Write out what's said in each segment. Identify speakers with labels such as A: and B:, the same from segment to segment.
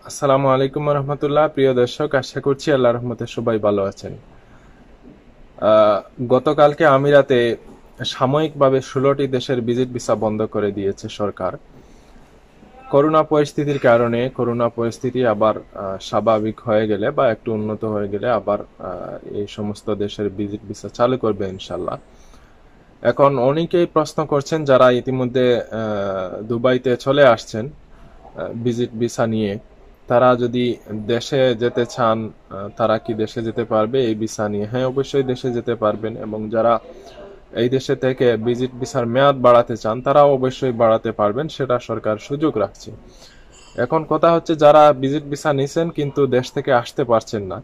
A: আসসালামু আলাইকুম রহমতুল্লাহ। প্রিয় দর্শক, আশা করছি আল্লাহর রহমতে সবাই ভালো আছেন। আহ, গতকালকে আমিরাতে সাময়িকভাবে 16টি দেশের ভিজিট ভিসা বন্ধ করে দিয়েছে সরকার। করোনা পরিস্থিতির কারণে করোনা পরিস্থিতি আবার স্বাভাবিক হয়ে গেলে বা একটু উন্নত হয়ে গেলে আবার এই সমস্ত দেশের ভিজিট ভিসা চালু করবে ইনশাল্লাহ। এখন অনেকেই প্রশ্ন করছেন যারা ইতিমধ্যে দুবাইতে চলে আসছেন ভিজিট ভিসা নিয়ে, তারা যদি দেশে যেতে চান, তারা কি দেশে যেতে পারবে এই ভিসা নিয়ে? হ্যাঁ, অবশ্যই দেশে যেতে পারবেন। এবং যারা এই দেশে থেকে ভিজিট ভিসার মেয়াদ বাড়াতে চান, তারাও অবশ্যই বাড়াতে পারবেন, সেটা সরকার সুযোগ রাখছে। এখন কথা হচ্ছে, যারা ভিজিট ভিসা নিছেন কিন্তু দেশ থেকে আসতে পারছেন না,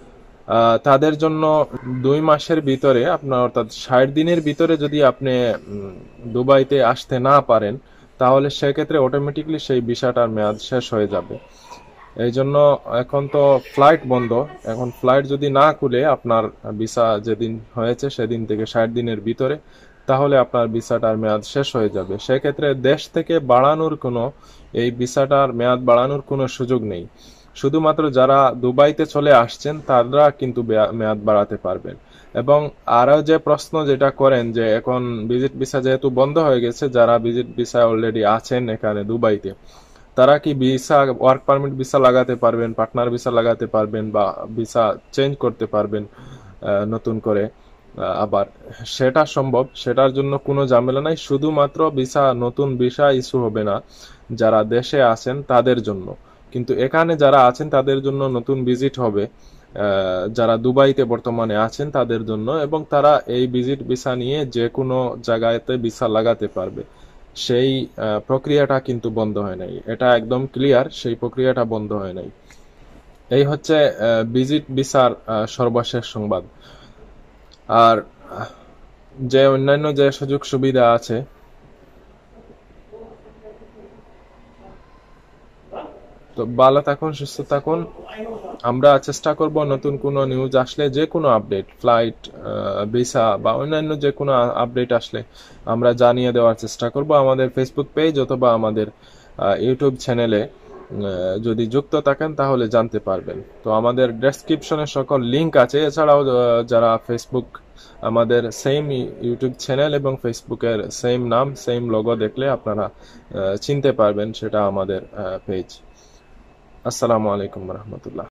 A: তাদের জন্য 2 মাসের ভিতরে আপনার, অর্থাৎ 60 দিনের ভিতরে যদি আপনি দুবাইতে আসতে না পারেন, তাহলে সেক্ষেত্রে অটোমেটিকলি সেই ভিসাটার মেয়াদ শেষ হয়ে যাবে। এই জন্য এখন তো ফ্লাইট বন্ধ। এখন ফ্লাইট যদি না খুলে আপনার ভিসা যেদিন হয়েছে সেদিন থেকে 60 দিনের ভিতরে, তাহলে আপনার ভিসাটার মেয়াদ শেষ হয়ে যাবে। সেক্ষেত্রে দেশ থেকে বাড়ানোর কোনো, এই ভিসাটার মেয়াদ বাড়ানোর কোনো সুযোগ নেই। শুধুমাত্র যারা দুবাইতে চলে আসছেন তারা কিন্তু মেয়াদ বাড়াতে পারবেন। এবং আরও যে প্রশ্ন যেটা করেন যে এখন ভিজিট ভিসা যেহেতু বন্ধ হয়ে গেছে, যারা ভিজিট ভিসা অলরেডি আছেন এখানে দুবাইতে, তারা কি ভিসা, ওয়ার্ক পারমিট ভিসা লাগাতে পারবেন, পার্টনার ভিসা লাগাতে পারবেন, বা ভিসা চেঞ্জ করতে পারবেন নতুন করে? আবার সেটা সম্ভব, সেটার জন্য কোনো ঝামেলা নাই। শুধুমাত্র ভিসা, নতুন ভিসা ইস্যু হবে না যারা দেশে আছেন তাদের জন্য, কিন্তু এখানে যারা আছেন তাদের জন্য নতুন ভিজিট হবে। যারা দুবাইতে বর্তমানে আছেন তাদের জন্য, এবং তারা এই ভিজিট ভিসা নিয়ে যে কোনো জায়গাতে ভিসা লাগাতে পারবে। সেই প্রক্রিয়াটা কিন্তু বন্ধ হয় নাই, এটা একদম ক্লিয়ার, সেই প্রক্রিয়াটা বন্ধ হয় নাই। এই হচ্ছে ভিজিট ভিসার সর্বশেষ সংবাদ। আর যে অন্যান্য যে সুযোগ সুবিধা আছে, তো ভালো থাকুন, সুস্থ থাকুন। আমরা চেষ্টা করব নতুন কোনো নিউজ আসলে, যে কোনো আপডেট, ফ্লাইট, ভিসা বা অন্যান্য যে কোনো আপডেট আসলে আমরা জানিয়ে দেওয়ার চেষ্টা করব আমাদের ফেসবুক পেজ অথবা আমাদের ইউটিউব চ্যানেলে। যদি যুক্ত থাকেন তাহলে জানতে পারবেন। তো আমাদের ডেসক্রিপশনে সকল লিংক আছে। এছাড়াও যারা ফেসবুক, আমাদের সেম ইউটিউব চ্যানেল এবং ফেসবুকের সেম নাম, সেম লোগো দেখলে আপনারা চিনতে পারবেন সেটা আমাদের পেজ। আসসালামু আলাইকুম রহমতুল্লাহ।